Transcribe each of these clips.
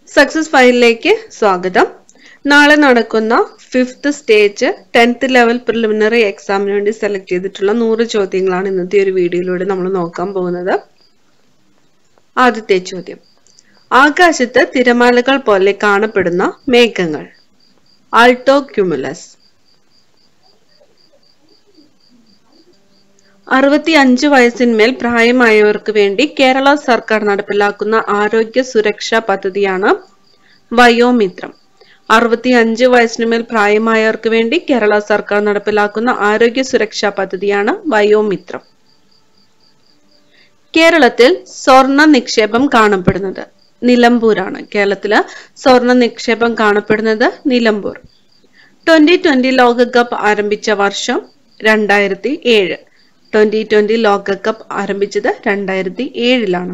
Success ഫയലിലേക്ക് സ്വാഗതം. നാളെ നടക്കുന്ന 5th stage 10th level preliminary എക്സാമിന് വേണ്ടി സെലക്ട് ചെയ്തിട്ടുള്ള 100 ചോദ്യങ്ങളാണ് ഇന്നത്തെ ഒരു വീഡിയോയിലൂടെ നമ്മൾ നോക്കാൻ പോകുന്നത്. ആദ്യത്തെ ചോദ്യം: ആകാശത്ത് തിരമാലകൾ പോലെ കാണപ്പെടുന്ന മേഘങ്ങൾ. Alto cumulus. 65 വയസ്സിന്മേൽ പ്രായമായവർക്ക് വേണ്ടി കേരള സർക്കാർ നടപ്പിലാക്കുന്ന ആരോഗ്യ സുരക്ഷാ പദ്ധതിയാണ് വയോമിത്രം. 65 വയസ്സിനുമേൽ പ്രായമായവർക്ക് വേണ്ടി കേരള സർക്കാർ നടപ്പിലാക്കുന്ന ആരോഗ്യ സുരക്ഷാ പദ്ധതിയാണ് വയോമിത്രം. കേരളത്തിൽ സ്വർണ്ണ നിക്ഷേപം കാണപ്പെടുന്നത് നിലമ്പൂരാണ്. കേരളത്തില് സ്വർണ്ണ നിക്ഷേപം കാണപ്പെടുന്നത് നിലമ്പൂർ. 2020 ലോകകപ്പ് ആരംഭിച്ച വർഷം 2007. 2020 ലോകകപ്പ് ആരംഭിച്ചത് 2007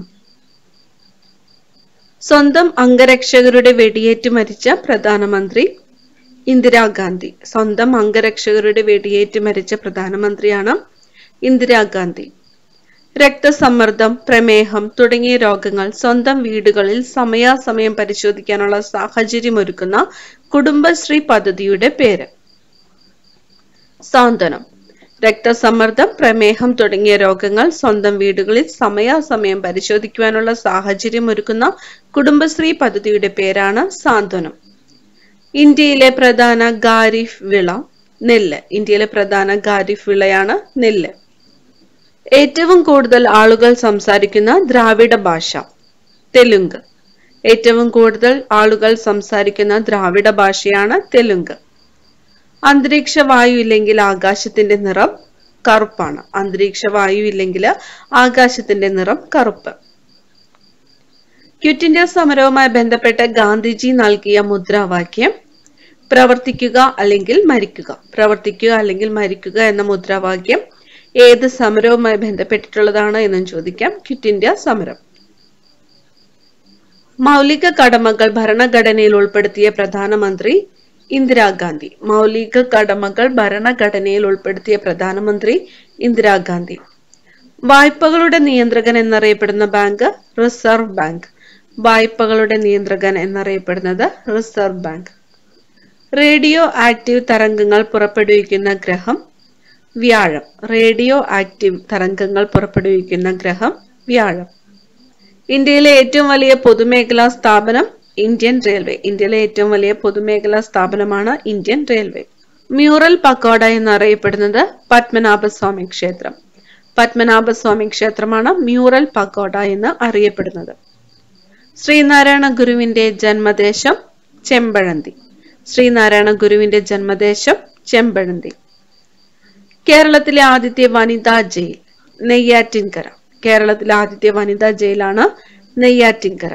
സ്വന്തം അംഗരക്ഷകരുടെ വെടിയേറ്റ് മരിച്ച പ്രധാനമന്ത്രി ഇന്ദിരാഗാന്ധി. സ്വന്തം അംഗരക്ഷകരുടെ വെടിയേറ്റ് മരിച്ച പ്രധാനമന്ത്രിയാണ് ഇന്ദിരാഗാന്ധി. രക്തസമ്മർദ്ദം, പ്രമേഹം തുടങ്ങിയ രോഗങ്ങൾ സ്വന്തം വീടുകളിൽ സമയാസമയം പരിശോധിക്കാനുള്ള സാഹചര്യമൊരുക്കുന്ന കുടുംബശ്രീ പദ്ധതിയുടെ പേര്. സാന്ത്വനം. രക്തസമ്മർദ്ദം, പ്രമേഹം തുടങ്ങിയ രോഗങ്ങൾ സ്വന്തം വീടുകളിൽ സമയാസമയം പരിശോധിക്കുവാനുള്ള സാഹചര്യമൊരുക്കുന്ന കുടുംബശ്രീ പദ്ധതിയുടെ പേരാണ് സാന്ത്വനം. ഇന്ത്യയിലെ പ്രധാന ഖാരിഫ് വിള നെല്ല്. ഇന്ത്യയിലെ പ്രധാന ഖാരിഫ് വിളയാണ് നെല്ല്. ഏറ്റവും കൂടുതൽ ആളുകൾ സംസാരിക്കുന്ന ദ്രാവിഡ ഭാഷ തെലുങ്ക്. ഏറ്റവും കൂടുതൽ ആളുകൾ സംസാരിക്കുന്ന ദ്രാവിഡ ഭാഷയാണ് തെലുങ്ക്. അന്തരീക്ഷ വായു ഇല്ലെങ്കിൽ ആകാശത്തിന്റെ നിറം കറുപ്പാണ്. അന്തരീക്ഷ വായു ഇല്ലെങ്കിൽ ആകാശത്തിന്റെ നിറം കറുപ്പ്. ക്വിറ്റ് ഇന്ത്യ സമരവുമായി ബന്ധപ്പെട്ട് ഗാന്ധിജി നൽകിയ മുദ്രാവാക്യം പ്രവർത്തിക്കുക അല്ലെങ്കിൽ മരിക്കുക. പ്രവർത്തിക്കുക അല്ലെങ്കിൽ മരിക്കുക എന്ന മുദ്രാവാക്യം ഏത് സമരവുമായി ബന്ധപ്പെട്ടിട്ടുള്ളതാണ് എന്നും ചോദിക്കാം. ക്വിറ്റ് ഇന്ത്യ സമരം. മൗലിക കടമകൾ ഭരണഘടനയിൽ ഉൾപ്പെടുത്തിയ പ്രധാനമന്ത്രി ഇന്ദിരാഗാന്ധി. മൗലിക കടമകൾ ഭരണഘടനയിൽ ഉൾപ്പെടുത്തിയ പ്രധാനമന്ത്രി ഇന്ദിരാഗാന്ധി. വായ്പകളുടെ നിയന്ത്രകൻ എന്നറിയപ്പെടുന്ന ബാങ്ക് റിസർവ് ബാങ്ക്. വായ്പകളുടെ നിയന്ത്രകൻ എന്നറിയപ്പെടുന്നത് റിസർവ് ബാങ്ക്. റേഡിയോ ആക്റ്റീവ് തരംഗങ്ങൾ പുറപ്പെടുവിക്കുന്ന ഗ്രഹം വ്യാഴം. റേഡിയോ ആക്റ്റീവ് തരംഗങ്ങൾ പുറപ്പെടുവിക്കുന്ന ഗ്രഹം വ്യാഴം. ഇന്ത്യയിലെ ഏറ്റവും വലിയ പൊതുമേഖലാ സ്ഥാപനം ഇന്ത്യൻ റെയിൽവേ. ഇന്ത്യയിലെ ഏറ്റവും വലിയ പൊതുമേഖലാ സ്ഥാപനമാണ് ഇന്ത്യൻ റെയിൽവേ. മ്യൂറൽ പക്കോഡ എന്നറിയപ്പെടുന്നത് പത്മനാഭസ്വാമി ക്ഷേത്രം. പത്മനാഭസ്വാമി ക്ഷേത്രമാണ് മ്യൂറൽ പക്കോഡ എന്ന് അറിയപ്പെടുന്നത്. ശ്രീനാരായണ ഗുരുവിന്റെ ജന്മദേശം ചെമ്പഴന്തി. ശ്രീനാരായണ ഗുരുവിന്റെ ജന്മദേശം ചെമ്പഴന്തി. കേരളത്തിലെ ആദ്യത്തെ വനിതാ ജയിൽ നെയ്യാറ്റിൻകര. കേരളത്തിലെ ആദ്യത്തെ വനിതാ ജയിലാണ് നെയ്യാറ്റിൻകര.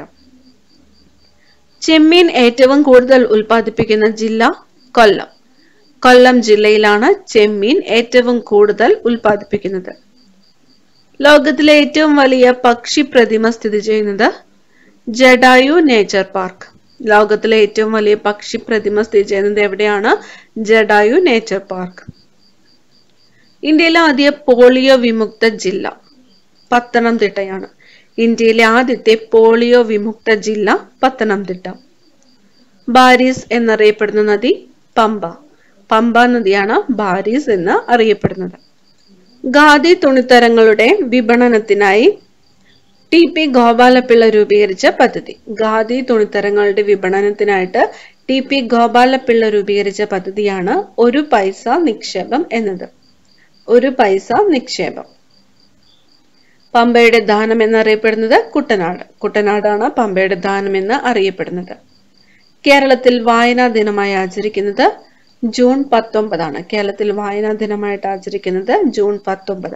ചെമ്മീൻ ഏറ്റവും കൂടുതൽ ഉൽപ്പാദിപ്പിക്കുന്ന ജില്ല കൊല്ലം. കൊല്ലം ജില്ലയിലാണ് ചെമ്മീൻ ഏറ്റവും കൂടുതൽ ഉൽപ്പാദിപ്പിക്കുന്നത്. ലോകത്തിലെ ഏറ്റവും വലിയ പക്ഷി പ്രതിമ സ്ഥിതി ചെയ്യുന്നത് ജഡായു നേച്ചർ പാർക്ക്. ലോകത്തിലെ ഏറ്റവും വലിയ പക്ഷി പ്രതിമ സ്ഥിതി ചെയ്യുന്നത് എവിടെയാണ്? Jatayu nature park. ഇന്ത്യയിലെ ആദ്യ പോളിയോ വിമുക്ത ജില്ല പത്തനംതിട്ടയാണ്. ഇന്ത്യയിലെ ആദ്യത്തെ പോളിയോ വിമുക്ത ജില്ല പത്തനംതിട്ട. ബാരിസ് എന്നറിയപ്പെടുന്ന നദി പമ്പ. പമ്പ നദിയാണ് ബാരിസ് എന്ന് അറിയപ്പെടുന്നത്. ഖാദി തുണിത്തരങ്ങളുടെ വിപണനത്തിനായി TP ഗോപാലപിള്ള രൂപീകരിച്ച പദ്ധതി. ഖാദി തുണിത്തരങ്ങളുടെ വിപണനത്തിനായിട്ട് TP ഗോപാലപിള്ള രൂപീകരിച്ച പദ്ധതിയാണ് 1 പൈസ നിക്ഷേപം എന്നത്. 1 പൈസ നിക്ഷേപം. പമ്പയുടെ ദാനം എന്നറിയപ്പെടുന്നത് കുട്ടനാട്. കുട്ടനാടാണ് പമ്പയുടെ ദാനം എന്ന് അറിയപ്പെടുന്നത്. കേരളത്തിൽ വായനാ ദിനമായി ആചരിക്കുന്നത് ജൂൺ 19. കേരളത്തിൽ വായനാ ദിനമായിട്ട് ആചരിക്കുന്നത് ജൂൺ 19.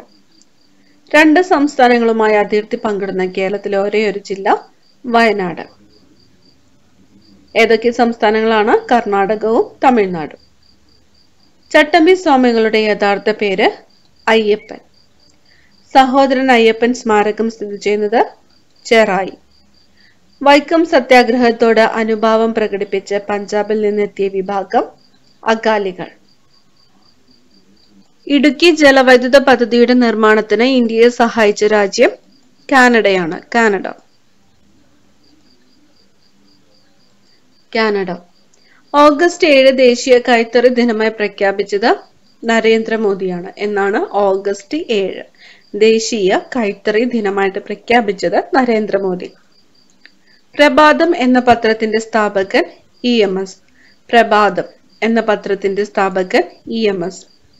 2 സംസ്ഥാനങ്ങളുമായി അതിർത്തി പങ്കിടുന്ന കേരളത്തിലെ ഒരേ ഒരു ജില്ല വയനാട്. ഏതൊക്കെ സംസ്ഥാനങ്ങളാണ്? കർണാടകവും തമിഴ്നാടും. ചട്ടമ്പി സ്വാമികളുടെ യഥാർത്ഥ പേര് അയ്യപ്പൻ. സഹോദരൻ അയ്യപ്പൻ സ്മാരകം സ്ഥിതി ചെയ്യുന്നത് ചെറായി. വൈക്കം സത്യാഗ്രഹത്തോട് അനുഭാവം പ്രകടിപ്പിച്ച് പഞ്ചാബിൽ നിന്നെത്തിയ വിഭാഗം അകാലികൾ. ഇടുക്കി ജലവൈദ്യുത പദ്ധതിയുടെ നിർമ്മാണത്തിന് ഇന്ത്യയെ സഹായിച്ച രാജ്യം കാനഡയാണ്. കാനഡ. കാനഡ. ഓഗസ്റ്റ് 7 ദേശീയ കൈത്തറി ദിനമായി പ്രഖ്യാപിച്ചത് നരേന്ദ്രമോദിയാണ്. എന്നാണ് ഓഗസ്റ്റ് 7 ദേശീയ കൈത്തറി ദിനമായിട്ട് പ്രഖ്യാപിച്ചത് നരേന്ദ്രമോദി. പ്രഭാതം എന്ന പത്രത്തിന്റെ സ്ഥാപകൻ EMS. പ്രഭാതം എന്ന പത്രത്തിന്റെ സ്ഥാപകൻ EMS.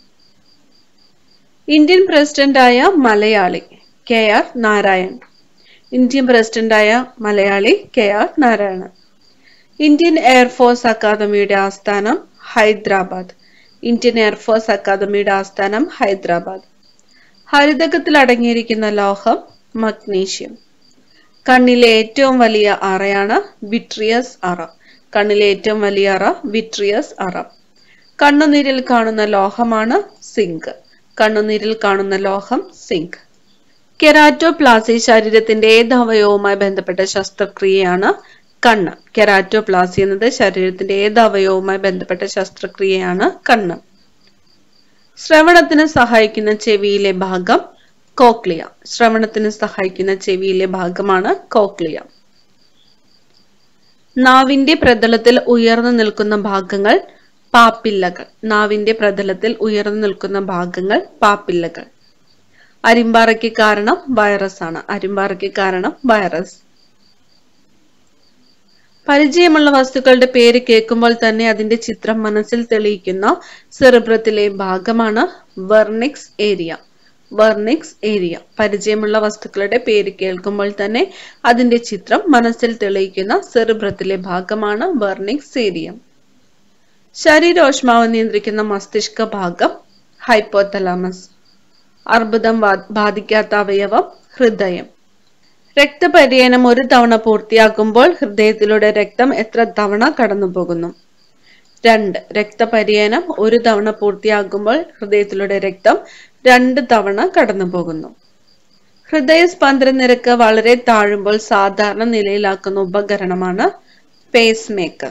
ഇന്ത്യൻ പ്രസിഡന്റായ മലയാളി KR നാരായൺ. ഇന്ത്യൻ പ്രസിഡന്റായ Malayali KR Narayanan. Indian air force അക്കാദമിയുടെ ആസ്ഥാനം ഹൈദരാബാദ്. ഇന്ത്യൻ എയർഫോഴ്സ് അക്കാദമിയുടെ ആസ്ഥാനം ഹൈദരാബാദ്. ഹരിതകത്തിൽ അടങ്ങിയിരിക്കുന്ന ലോഹം മഗ്നീഷ്യം. കണ്ണിലെ ഏറ്റവും വലിയ അറയാണ് വിട്രിയസ് അറ. കണ്ണിലെ ഏറ്റവും വലിയ അറ വിട്രിയസ് അറ. കണ്ണുനീരിൽ കാണുന്ന ലോഹമാണ് സിങ്ക്. കണ്ണുനീരിൽ കാണുന്ന ലോഹം സിങ്ക്. കെരാറ്റോപ്ലാസി ശരീരത്തിന്റെ ഏത് അവയവവുമായി ബന്ധപ്പെട്ട ശസ്ത്രക്രിയയാണ്? കണ്ണ്. കെരാറ്റോപ്ലാസി എന്നത് ശരീരത്തിന്റെ ഏത് അവയവവുമായി ബന്ധപ്പെട്ട ശസ്ത്രക്രിയയാണ്? കണ്ണ്. ശ്രവണത്തിന് സഹായിക്കുന്ന ചെവിയിലെ ഭാഗം കോക്ലിയ. ശ്രവണത്തിന് സഹായിക്കുന്ന ചെവിയിലെ ഭാഗമാണ് കോക്ലിയ. നാവിന്റെ പ്രതലത്തിൽ ഉയർന്നു നിൽക്കുന്ന ഭാഗങ്ങൾ പാപ്പില്ലകൾ. നാവിന്റെ പ്രതലത്തിൽ ഉയർന്നു നിൽക്കുന്ന ഭാഗങ്ങൾ പാപ്പില്ലകൾ. അരിമ്പാറയ്ക്ക് കാരണം വൈറസ് ആണ്. അരിമ്പാറയ്ക്ക് കാരണം വൈറസ്. പരിചയമുള്ള വസ്തുക്കളുടെ പേര് കേൾക്കുമ്പോൾ തന്നെ അതിന്റെ ചിത്രം മനസ്സിൽ തെളിയിക്കുന്ന സെറിബ്രത്തിലെ ഭാഗമാണ് വെർണിക്സ് ഏരിയ. Wernicke's area. പരിചയമുള്ള വസ്തുക്കളുടെ പേര് കേൾക്കുമ്പോൾ തന്നെ അതിന്റെ ചിത്രം മനസ്സിൽ തെളിയിക്കുന്ന സെറിബ്രത്തിലെ ഭാഗമാണ് വെർണിക്സ് ഏരിയ. ശരീരോഷ്മാവ് നിയന്ത്രിക്കുന്ന മസ്തിഷ്ക ഭാഗം ഹൈപ്പോതലാമസ്. അർബുദം ബാധിക്കാത്ത അവയവം ഹൃദയം. രക്തപര്യനം ഒരു തവണ പൂർത്തിയാക്കുമ്പോൾ ഹൃദയത്തിലൂടെ രക്തം എത്ര തവണ കടന്നുപോകുന്നു? 2. രക്തപര്യനം ഒരു തവണ പൂർത്തിയാക്കുമ്പോൾ ഹൃദയത്തിലൂടെ രക്തം 2 തവണ കടന്നുപോകുന്നു. ഹൃദയസ്പന്ദന നിരക്ക് വളരെ താഴുമ്പോൾ സാധാരണ നിലയിലാക്കുന്ന ഉപകരണമാണ് പേസ് മേക്കർ.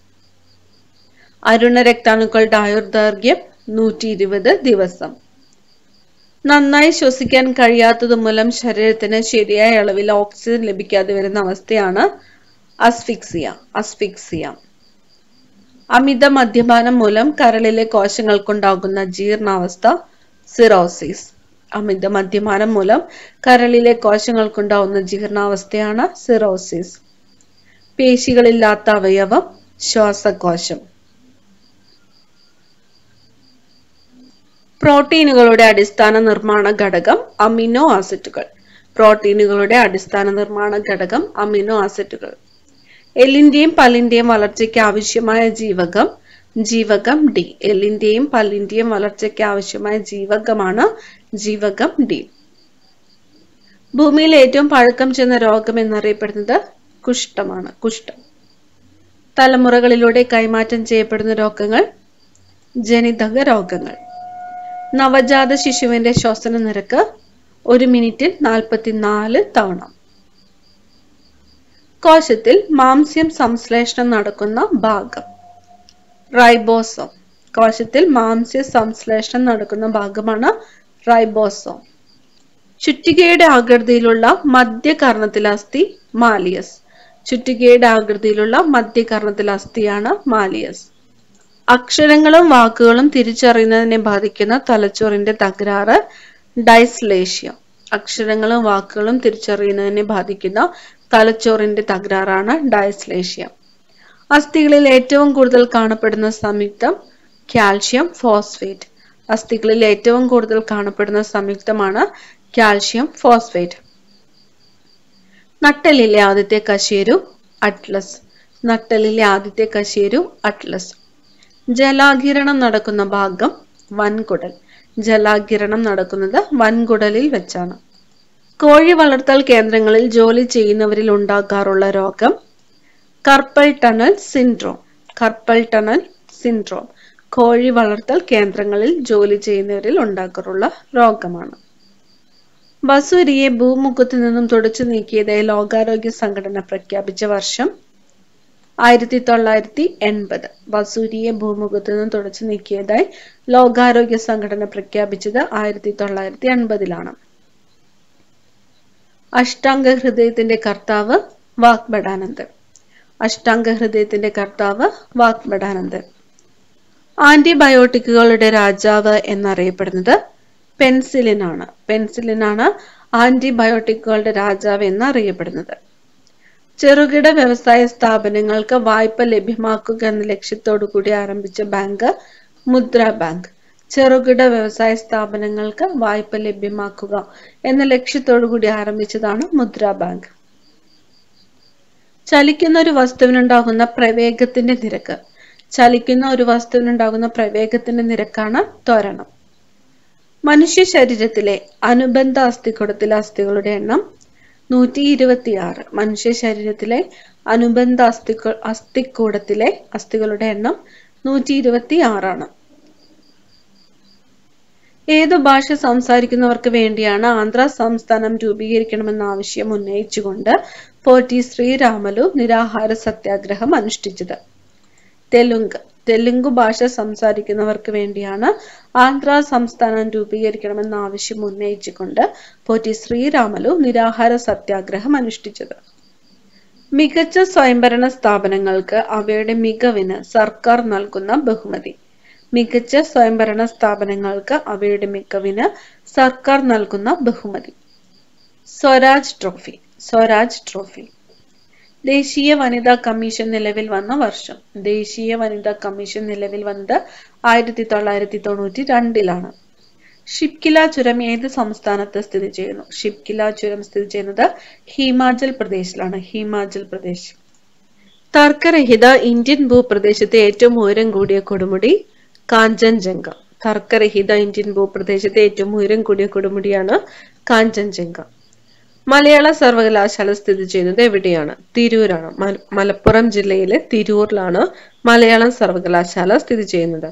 അരുണ രക്താണുക്കളുടെ ആയുർദൈർഘ്യം 120 ദിവസം. നന്നായി ശ്വസിക്കാൻ കഴിയാത്തത് മൂലം ശരീരത്തിന് ശരിയായ അളവിൽ ഓക്സിജൻ ലഭിക്കാതെ വരുന്ന അവസ്ഥയാണ് അസ്ഫിക്സിയ. അസ്ഫിക്സിയ. അമിത മദ്യപാനം മൂലം കരളിലെ കോശങ്ങൾക്കുണ്ടാകുന്ന ജീർണാവസ്ഥ സിറോസിസ്. അമിത മദ്യപാനം മൂലം കരളിലെ കോശങ്ങൾക്കുണ്ടാകുന്ന ജീർണാവസ്ഥയാണ് സിറോസിസ്. പേശികളില്ലാത്ത അവയവം ശ്വാസകോശം. പ്രോട്ടീനുകളുടെ അടിസ്ഥാന നിർമ്മാണ ഘടകം അമിനോ ആസിഡുകൾ. പ്രോട്ടീനുകളുടെ അടിസ്ഥാന നിർമ്മാണ ഘടകം അമിനോ ആസിഡുകൾ. എല്ലിന്റെയും പല്ലിന്റെയും വളർച്ചയ്ക്ക് ആവശ്യമായ ജീവകം ജീവകം D. എല്ലിന്റെയും പല്ലിന്റെയും വളർച്ചയ്ക്ക് ആവശ്യമായ ജീവകമാണ് ജീവകം D. ഭൂമിയിൽ ഏറ്റവും പഴക്കം ചെന്ന രോഗം എന്നറിയപ്പെടുന്നത് കുഷ്ഠമാണ്. കുഷ്ഠം. തലമുറകളിലൂടെ കൈമാറ്റം ചെയ്യപ്പെടുന്ന രോഗങ്ങൾ ജനിതക രോഗങ്ങൾ. നവജാത ശിശുവിന്റെ ശ്വസന നിരക്ക് 1 മിനിറ്റിൽ 44 തവണ. കോശത്തിൽ മാംസ്യം സംശ്ലേഷണം നടക്കുന്ന ഭാഗം റൈബോസോം. കോശത്തിൽ മാംസ്യ സംശ്ലേഷണം നടക്കുന്ന ഭാഗമാണ് റൈബോസോം. ചുറ്റികയുടെ ആകൃതിയിലുള്ള മധ്യകർണത്തിലെ അസ്ഥി മാലിയസ്. ചുറ്റികയുടെ ആകൃതിയിലുള്ള മധ്യകർണത്തിലെ അസ്ഥിയാണ് മാലിയസ്. അക്ഷരങ്ങളും വാക്കുകളും തിരിച്ചറിയുന്നതിനെ ബാധിക്കുന്ന തലച്ചോറിന്റെ തകരാറ് ഡൈസ്ലേഷ്യ. അക്ഷരങ്ങളും വാക്കുകളും തിരിച്ചറിയുന്നതിനെ ബാധിക്കുന്ന തലച്ചോറിന്റെ തകരാറാണ് ഡൈസ്ലേഷ്യ. അസ്ഥികളിൽ ഏറ്റവും കൂടുതൽ കാണപ്പെടുന്ന സംയുക്തം കാൽഷ്യം ഫോസ്ഫേറ്റ്. അസ്ഥികളിൽ ഏറ്റവും കൂടുതൽ കാണപ്പെടുന്ന സംയുക്തമാണ് കാൽഷ്യം ഫോസ്ഫേറ്റ്. നട്ടെല്ലിലെ ആദ്യത്തെ കശേരു അറ്റ്ലസ്. നട്ടെല്ലിലെ ആദ്യത്തെ കശേരു അറ്റ്ലസ്. ജലാകിരണം നടക്കുന്ന ഭാഗം വൻകുടൽ. ജലാകിരണം നടക്കുന്നത് വൻകുടലിൽ വെച്ചാണ്. കോഴി വളർത്തൽ കേന്ദ്രങ്ങളിൽ ജോലി ചെയ്യുന്നവരിൽ ഉണ്ടാകാറുള്ള രോഗം carpal tunnel syndrome. Carpal tunnel syndrome കോഴി വളർത്തൽ കേന്ദ്രങ്ങളിൽ ജോലി ചെയ്യുന്നവരിൽ ഉണ്ടാകാറുള്ള രോഗമാണ്. വസൂരിയെ ഭൂമുഖത്തു നിന്നും തുടച്ചു നീക്കിയതായി ലോകാരോഗ്യ സംഘടന പ്രഖ്യാപിച്ച വർഷം 1980. വസൂരിയെ ഭൂമുഖത്തു നിന്നും തുടച്ചു നീക്കിയതായി ലോകാരോഗ്യ സംഘടന പ്രഖ്യാപിച്ചത് 1980. അഷ്ടാംഗ ഹൃദയത്തിന്റെ കർത്താവ് വാഗ്ബടാനന്ദൻ. അഷ്ടാംഗ ഹൃദയത്തിന്റെ കർത്താവ് വാഗ്ഭടാനന്ദൻ. ആന്റിബയോട്ടിക്കുകളുടെ രാജാവ് എന്നറിയപ്പെടുന്നത് പെൻസിലിൻ ആണ്. പെൻസിലിൻ ആണ് ആന്റിബയോട്ടിക്കുകളുടെ രാജാവ് എന്നറിയപ്പെടുന്നത്. ചെറുകിട വ്യവസായ സ്ഥാപനങ്ങൾക്ക് വായ്പ ലഭ്യമാക്കുക എന്ന ലക്ഷ്യത്തോടു കൂടി ആരംഭിച്ച ബാങ്ക് മുദ്ര ബാങ്ക്. ചെറുകിട വ്യവസായ സ്ഥാപനങ്ങൾക്ക് വായ്പ ലഭ്യമാക്കുക എന്ന ലക്ഷ്യത്തോടു കൂടി ആരംഭിച്ചതാണ് മുദ്ര ബാങ്ക്. ചലിക്കുന്ന ഒരു വസ്തുവിനുണ്ടാകുന്ന പ്രവേഗത്തിന്റെ നിരക്ക്. ചലിക്കുന്ന ഒരു വസ്തുവിനുണ്ടാകുന്ന പ്രവേഗത്തിന്റെ നിരക്കാണ് ത്വരണം. മനുഷ്യ ശരീരത്തിലെ അനുബന്ധ അസ്ഥികൂടത്തിലെ അസ്ഥികളുടെ എണ്ണം 126. മനുഷ്യ ശരീരത്തിലെ അനുബന്ധ അസ്ഥികൂടത്തിലെ അസ്ഥികളുടെ എണ്ണം 126 ആണ്. ഏതു ഭാഷ സംസാരിക്കുന്നവർക്ക് വേണ്ടിയാണ് ആന്ധ്ര സംസ്ഥാനം രൂപീകരിക്കണമെന്ന ആവശ്യം ഉന്നയിച്ചുകൊണ്ട് പോറ്റി ശ്രീരാമലു നിരാഹാര സത്യാഗ്രഹം അനുഷ്ഠിച്ചത്? തെലുങ്ക്. തെലുങ്ക് ഭാഷ സംസാരിക്കുന്നവർക്ക് വേണ്ടിയാണ് ആന്ധ്ര സംസ്ഥാനം രൂപീകരിക്കണമെന്ന ആവശ്യം ഉന്നയിച്ചുകൊണ്ട് പോറ്റി ശ്രീരാമലു നിരാഹാര സത്യാഗ്രഹം അനുഷ്ഠിച്ചത്? മികച്ച സ്വയംഭരണ സ്ഥാപനങ്ങൾക്ക് അവയുടെ മികവിന് സർക്കാർ നൽകുന്ന ബഹുമതി. മികച്ച സ്വയംഭരണ സ്ഥാപനങ്ങൾക്ക് അവയുടെ മികവിന് സർക്കാർ നൽകുന്ന ബഹുമതി. സ്വരാജ് ട്രോഫി. സ്വരാജ് ട്രോഫി. ദേശീയ വനിതാ കമ്മീഷൻ നിലവിൽ വന്ന വർഷം. ദേശീയ വനിതാ കമ്മീഷൻ നിലവിൽ വന്നത് 1992 ഷിപ്കില ചുരം ഏത് സംസ്ഥാനത്ത് സ്ഥിതി ചെയ്യുന്നു? ഷിപ്കില ചുരം സ്ഥിതി ചെയ്യുന്നത് ഹിമാചൽ പ്രദേശിലാണ്. ഹിമാചൽ പ്രദേശ്. തർക്കരഹിത ഇന്ത്യൻ ഭൂപ്രദേശത്തെ ഏറ്റവും ഉയരം കൂടിയ കൊടുമുടി കാഞ്ചൻജംഗ. തർക്കരഹിത ഇന്ത്യൻ ഭൂപ്രദേശത്തെ ഏറ്റവും ഉയരം കൂടിയ കൊടുമുടിയാണ് കാഞ്ചൻജംഗ. മലയാള സർവകലാശാല സ്ഥിതി ചെയ്യുന്നത് എവിടെയാണ്? തിരൂരാണ്. മലപ്പുറം ജില്ലയിലെ തിരൂരിലാണ് മലയാളം സർവകലാശാല സ്ഥിതി ചെയ്യുന്നത്.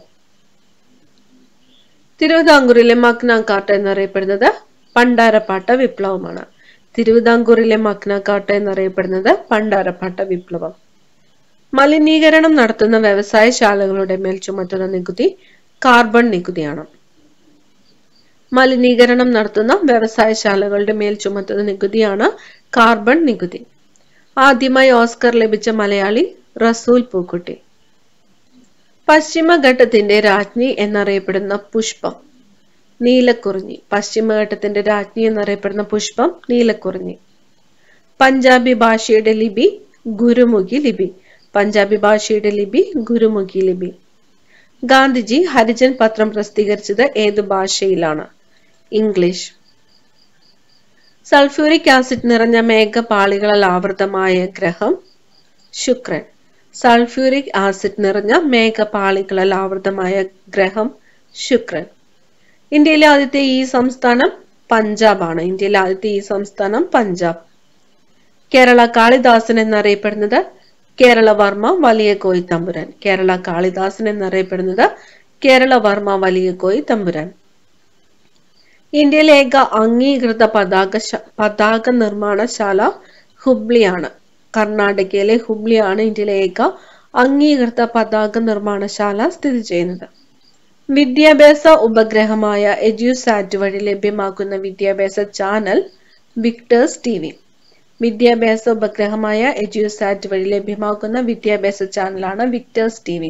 തിരുവിതാംകൂറിലെ മഗ്ന കാർട്ട എന്നറിയപ്പെടുന്നത് പണ്ടാരപ്പാട്ട വിപ്ലവമാണ്. തിരുവിതാംകൂറിലെ മഗ്ന കാർട്ട എന്നറിയപ്പെടുന്നത് പണ്ടാരപ്പാട്ട വിപ്ലവം. മലിനീകരണം നടത്തുന്ന വ്യവസായശാലകളുടെ മേൽ ചുമത്തുന്ന നികുതി കാർബൺ നികുതിയാണ്. മലിനീകരണം നടത്തുന്ന വ്യവസായശാലകളുടെ മേൽ ചുമത്തുന്ന നികുതിയാണ് കാർബൺ നികുതി. ആദ്യമായി ഓസ്കർ ലഭിച്ച മലയാളി റസൂൽ പൂക്കുട്ടി. പശ്ചിമഘട്ടത്തിന്റെ രാജ്ഞി എന്നറിയപ്പെടുന്ന പുഷ്പം നീലക്കുറിഞ്ഞി. പശ്ചിമഘട്ടത്തിന്റെ രാജ്ഞി എന്നറിയപ്പെടുന്ന പുഷ്പം നീലക്കുറിഞ്ഞി. പഞ്ചാബി ഭാഷയുടെ ലിപി ഗുരുമുഖി ലിപി. പഞ്ചാബി ഭാഷയുടെ ലിപി ഗുരുമുഖി ലിപി. ഗാന്ധിജി ഹരിജൻ പത്രം പ്രസിദ്ധീകരിച്ചത് ഏത് ഭാഷയിലാണ്? ഇംഗ്ലീഷ്. സൾഫ്യൂരിക് ആസിഡ് നിറഞ്ഞ മേഘപാളികളാൽ ആവൃതമായ ഗ്രഹം ശുക്രൻ. സൾഫ്യൂരിക് ആസിഡ് നിറഞ്ഞ മേഘപാളികളാൽ ആവൃതമായ ഗ്രഹം ശുക്രൻ. ഇന്ത്യയിലെ ആദ്യത്തെ ഈ സംസ്ഥാനം പഞ്ചാബ് ആണ്. ഇന്ത്യയിലെ ആദ്യത്തെ ഈ സംസ്ഥാനം പഞ്ചാബ്. കേരള കാളിദാസൻ എന്നറിയപ്പെടുന്നത് കേരളവർമ്മ വലിയ കോയി തമ്പുരാൻ. കേരള കാളിദാസൻ എന്നറിയപ്പെടുന്നത് കേരളവർമ്മ വലിയ കോയി തമ്പുരാൻ. ഇന്ത്യയിലെ ഏക അംഗീകൃത പതാക നിർമ്മാണശാല ഹുബ്ലിയാണ്. കർണാടകയിലെ ഹുബ്ലിയാണ് ഇന്ത്യയിലെ ഏക അംഗീകൃത പതാക നിർമ്മാണശാല സ്ഥിതി ചെയ്യുന്നത്. വിദ്യാഭ്യാസ ഉപഗ്രഹമായ എഡ്യൂസാറ്റ് വഴി ലഭ്യമാക്കുന്ന വിദ്യാഭ്യാസ ചാനൽ വിക്ടേഴ്സ് ടിവി. വിദ്യാഭ്യാസ ഉപഗ്രഹമായ എഡ്യൂസാറ്റ് വഴി ലഭ്യമാക്കുന്ന വിദ്യാഭ്യാസ ചാനലാണ് വിക്ടേഴ്സ് ടിവി.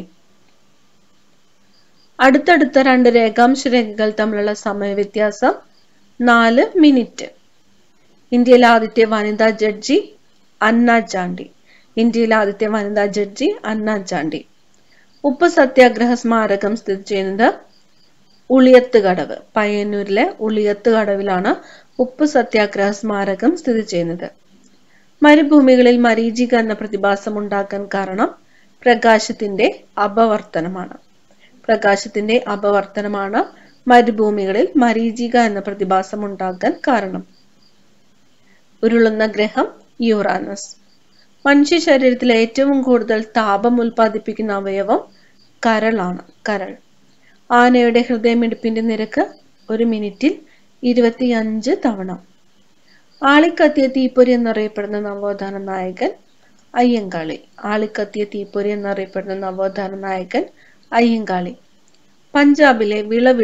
അടുത്തടുത്ത രണ്ട് രേഖാംശ രേഖകൾ തമ്മിലുള്ള സമയവ്യത്യാസം 4 മിനിറ്റ്. ഇന്ത്യയിലെ ആദ്യത്തെ വനിതാ ജഡ്ജി അന്ന ചാണ്ടി. ഇന്ത്യയിലെ ആദ്യത്തെ വനിതാ ജഡ്ജി അന്ന ചാണ്ടി. ഉപ്പ് സത്യാഗ്രഹ സ്മാരകം സ്ഥിതി ചെയ്യുന്നത് ഉളിയത്തുകടവ്. പയ്യന്നൂരിലെ ഉളിയത്തുകടവിലാണ് ഉപ്പ് സത്യാഗ്രഹ സ്മാരകം സ്ഥിതി ചെയ്യുന്നത്. മരുഭൂമികളിൽ മരീചിക എന്ന പ്രതിഭാസം ഉണ്ടാക്കാൻ കാരണം പ്രകാശത്തിന്റെ അപവർത്തനമാണ്. പ്രകാശത്തിന്റെ അപവർത്തനമാണ് മരുഭൂമികളിൽ മരീചിക എന്ന പ്രതിഭാസം ഉണ്ടാക്കാൻ കാരണം. ഉരുളുന്ന ഗ്രഹം യുറാനസ്. മനുഷ്യ ശരീരത്തിലെ ഏറ്റവും കൂടുതൽ താപം ഉൽപ്പാദിപ്പിക്കുന്ന അവയവം കരളാണ്. കരൾ. ആനയുടെ ഹൃദയമിടിപ്പിന്റെ നിരക്ക് 1 മിനിറ്റിൽ 25 തവണ. ആളിക്കത്തിയ തീപ്പൊരി എന്നറിയപ്പെടുന്ന നവോത്ഥാന നായകൻ അയ്യങ്കാളി. ആളിക്കത്തിയ തീപ്പൊരി എന്നറിയപ്പെടുന്ന നവോത്ഥാന നായകൻ അയ്യങ്കാളി. പഞ്ചാബിലെ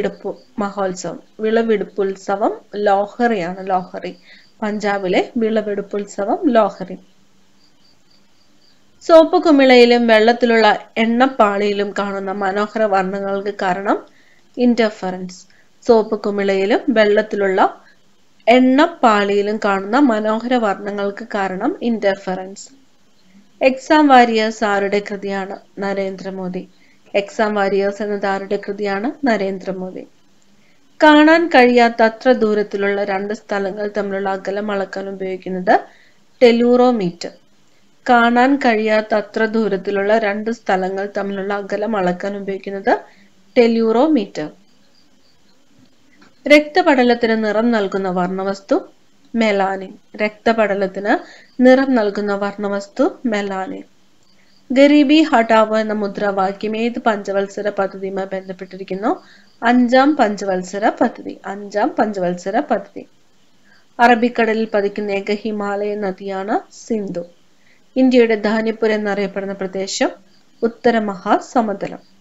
വിളവെടുപ്പുത്സവം ലോഹറിയാണ്. ലോഹറി. പഞ്ചാബിലെ വിളവെടുപ്പുത്സവം ലോഹറി. സോപ്പ് കുമിളയിലും വെള്ളത്തിലുള്ള എണ്ണപ്പാളിയിലും കാണുന്ന മനോഹര വർണ്ണങ്ങൾക്ക് കാരണം ഇന്റർഫെറൻസ്. സോപ്പ് കുമിളയിലും വെള്ളത്തിലുള്ള എണ്ണപ്പാളിയിലും കാണുന്ന മനോഹര വർണ്ണങ്ങൾക്ക് കാരണം ഇന്റർഫെറൻസ്. എക്സാം വാരിയേഴ്സ് ആരുടെ കൃതിയാണ്? നരേന്ദ്രമോദി. എക്സാം വാരിയേഴ്സ് എന്നത് ആരുടെ കൃതിയാണ്? നരേന്ദ്രമോദി. കാണാൻ കഴിയാത്ത അത്ര ദൂരത്തിലുള്ള രണ്ട് സ്ഥലങ്ങൾ തമ്മിലുള്ള അകലം അളക്കാൻ ഉപയോഗിക്കുന്നത് ടെലൂറോമീറ്റർ. കാണാൻ കഴിയാത്ത അത്ര ദൂരത്തിലുള്ള രണ്ട് സ്ഥലങ്ങൾ തമ്മിലുള്ള അകലം അളക്കാൻ ഉപയോഗിക്കുന്നത് ടെലൂറോമീറ്റർ. രക്തപടലത്തിന് നിറം നൽകുന്ന വർണ്ണവസ്തു മെലാനിൻ. രക്തപടലത്തിന് നിറം നൽകുന്ന വർണ്ണവസ്തു മെലാനിൻ. ഗരീബി ഹഠാവോ എന്ന മുദ്രാവാക്യം ഏത് പഞ്ചവത്സര പദ്ധതിയുമായി ബന്ധപ്പെട്ടിരിക്കുന്നു? അഞ്ചാം പഞ്ചവത്സര പദ്ധതി. അഞ്ചാം പഞ്ചവത്സര പദ്ധതി. അറബിക്കടലിൽ പതിക്കുന്ന ഏക ഹിമാലയ നദിയാണ് സിന്ധു. ഇന്ത്യയുടെ ധാന്യപ്പുര എന്നറിയപ്പെടുന്ന പ്രദേശം ഉത്തര മഹാസമതലം.